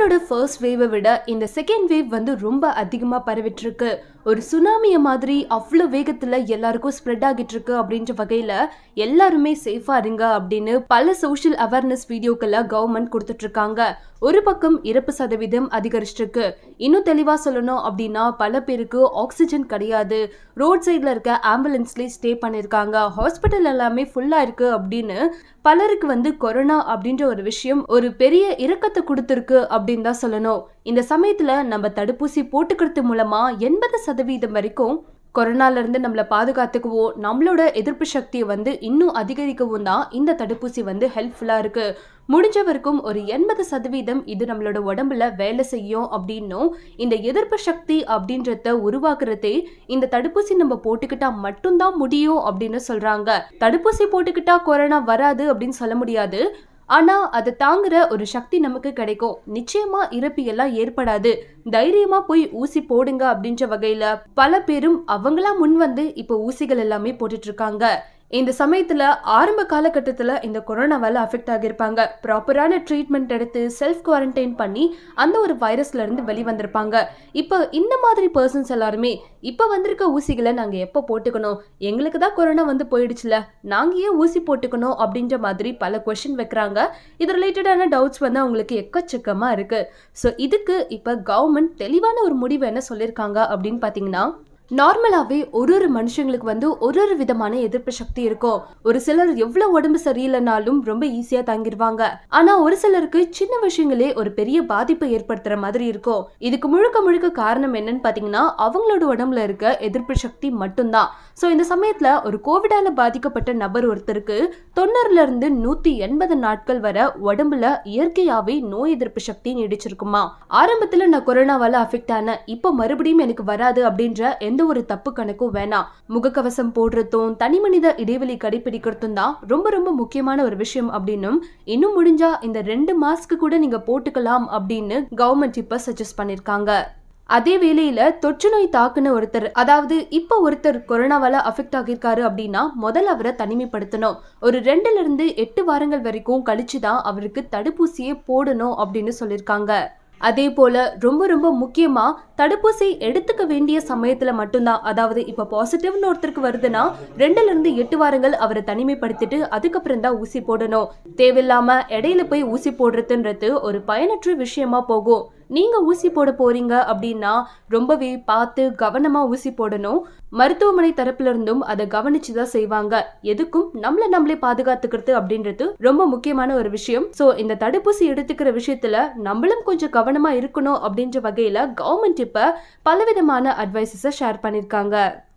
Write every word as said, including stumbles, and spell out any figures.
கோவிடோட first வேவை விட இந்த second wave வந்து ரொம்ப அதிகமா பரவிட்டு இருக்கு. ஒரு சுனாமிய மாதிரி அவ்வளோ வேகத்துல எல்லாருக்கும் ஸ்ப்ரெட் ஆகிட்டு இருக்கு. அப்படின்ற வகையில எல்லாருமே சேஃபா இருங்க அப்படின்னு பல சோஷியல் அவேர்னஸ் வீடியோக்களை கவர்மெண்ட் கொடுத்துட்டு இருக்காங்க. ஒரு பக்கம் இறப்பு சதவீதம் அதிகரிச்சிட்டு இருக்கு. இன்னும் தெளிவா சொல்லணும் அப்படின்னா பல பேருக்கு ஆக்சிஜன் கிடையாது, ரோட் சைட்ல இருக்க ஆம்புலன்ஸ்லேயே ஸ்டே பண்ணிருக்காங்க, ஹாஸ்பிட்டல் எல்லாமே ஃபுல்லா இருக்கு அப்படின்னு பலருக்கு வந்து கொரோனா அப்படின்ற ஒரு விஷயம் ஒரு பெரிய இரக்கத்தை கொடுத்துருக்கு அப்படின்னு தான் சொல்லணும். இந்த சமயத்துல நம்ம தடுப்பூசி போட்டுக்கிறது மூலமா எண்பது சதவீதம் வரைக்கும் கொரோனால இருந்து நம்மளை பாதுகாத்துக்கவும் நம்மளோட எதிர்ப்பு சக்தியை வந்து இன்னும் அதிகரிக்கவும் தான் இந்த தடுப்பூசி வந்து ஹெல்ப்ஃபுல்லா இருக்கு. முடிஞ்ச வரைக்கும் ஒரு எண்பது சதவீதம் இது நம்மளோட உடம்புல வேலை செய்யும் அப்படின்னும் இந்த எதிர்ப்பு சக்தி அப்படின்றத உருவாக்குறதே இந்த தடுப்பூசி நம்ம போட்டுக்கிட்டா மட்டும்தான் முடியும் அப்படின்னு சொல்றாங்க. தடுப்பூசி போட்டுக்கிட்டா கொரோனா வராது அப்படின்னு சொல்ல முடியாது, ஆனா அதை தாங்குற ஒரு சக்தி நமக்கு கிடைக்கும். நிச்சயமா இறப்பியெல்லாம் ஏற்படாது, தைரியமா போய் ஊசி போடுங்க அப்படின்ற வகையில பல பேரும் அவங்களா முன் வந்து இப்போ ஊசிகள் எல்லாமே போட்டுட்டு இருக்காங்க. இந்த சமயத்துல ஆரம்ப காலகட்டத்துல இந்த கொரோனாவால அஃபெக்ட் ஆகியிருப்பாங்க. ப்ராப்பரான ட்ரீட்மெண்ட் எடுத்து செல்ஃப் குவாரண்டைன் பண்ணி அந்த ஒரு வைரஸ்ல இருந்து வெளிவந்திருப்பாங்க. இப்போ இந்த மாதிரி பர்சன்ஸ் எல்லாருமே இப்ப வந்திருக்க ஊசிகளை நாங்க எப்ப போட்டுக்கணும், எங்களுக்கு தான் கொரோனா வந்து போயிடுச்சுல, நாங்க ஏன் ஊசி போட்டுக்கணும் அப்படின்ற மாதிரி பல கொஸ்டின் வைக்கிறாங்க. இது ரிலேட்டடான டவுட்ஸ் வந்து அவங்களுக்கு எக்கச்சக்கமா இருக்கு. ஸோ இதுக்கு இப்ப கவர்மெண்ட் தெளிவான ஒரு முடிவு என்ன சொல்லியிருக்காங்க அப்படின்னு பாத்தீங்கன்னா, நார்மலாவே ஒரு ஒரு மனுஷங்களுக்கு வந்து ஒரு ஒரு விதமான எதிர்ப்பு சக்தி இருக்கும். ஒரு சிலர் எவ்வளவு உடம்பு சரியில்லைனாலும் ரொம்ப ஈஸியா தாங்கிடுவாங்க. ஆனா ஒரு சிலருக்கு சின்ன விஷயங்களே ஒரு பெரிய பாதிப்பை ஏற்படுத்துற மாதிரி இருக்கும். இதுக்கு முழுக்க முழுக்க காரணம் என்னன்னு பாத்தீங்கன்னா அவங்களோட உடம்புல இருக்க எதிர்ப்பு சக்தி மட்டும்தான். சோ இந்த சமயத்துல ஒரு கோவிடால பாதிக்கப்பட்ட நபர் ஒருத்தருக்கு தொண்ணூறுல இருந்து நூத்தி எண்பது நாட்கள் வரை உடம்புல இயற்கையாவே நோய் எதிர்ப்பு சக்தி நீடிச்சிருக்குமா. ஆரம்பத்துல நான் கொரோனாவால அஃபெக்ட் ஆனேன், இப்ப மறுபடியும் எனக்கு வராது அப்படின்ற எந்த ஒரு தப்பு கணக்கும் வேணாம். முகக்கவசம் போடுறதும் தனி மனித இடைவெளி கடைபிடிக்கிறதும் தான் ரொம்ப ரொம்ப முக்கியமான ஒரு விஷயம் அப்படின்னும், இன்னும் முடிஞ்சா இந்த ரெண்டு மாஸ்க்கு கூட நீங்க போட்டுக்கலாம் அப்படின்னு கவர்மெண்ட் இப்ப சஜஸ்ட் பண்ணிருக்காங்க. அதே வேளையில தொற்று நோய் தாக்குன ஒருத்தர், அதாவது இப்ப ஒருத்தர் கொரோனாவால அஃபெக்ட் ஆகியிருக்காரு அப்படின்னா முதல்ல அவரை தனிமைப்படுத்தணும். ஒரு ரெண்டுல இருந்து எட்டு வாரங்கள் வரைக்கும் கழிச்சுதான் அவருக்கு தடுப்பூசியே போடணும் அப்படின்னு சொல்லியிருக்காங்க. அதே போல ரொம்ப ரொம்ப முக்கியமா தடுப்பூசி எடுத்துக்க வேண்டிய சமயத்துல மட்டும்தான், அதாவது இப்ப பாசிட்டிவ்னு ஒருத்தருக்கு வருதுன்னா ரெண்டுல இருந்து எட்டு வாரங்கள் அவரை தனிமைப்படுத்திட்டு அதுக்கப்புறம் தான் ஊசி போடணும். தேவையில்லாம இடையில போய் ஊசி போடுறதுன்றது ஒரு பயனற்ற விஷயமா போகும். நீங்க ஊசி போட போறீங்க அப்படின்னா ரொம்பவே பார்த்து கவனமா ஊசி போடணும். மருத்துவமனை தரப்புல இருந்தும் அதை கவனிச்சுதான் செய்வாங்க. எதுக்கும் நம்மள நம்மளே பாதுகாத்துக்கிறது அப்படின்றது ரொம்ப முக்கியமான ஒரு விஷயம். சோ இந்த தடுப்பூசி எடுத்துக்கிற விஷயத்துல நம்மளும் கொஞ்சம் கவனமா இருக்கணும் அப்படின்ற வகையில கவர்மெண்ட் இப்ப பலவிதமான அட்வைசஸ ஷேர் பண்ணிருக்காங்க.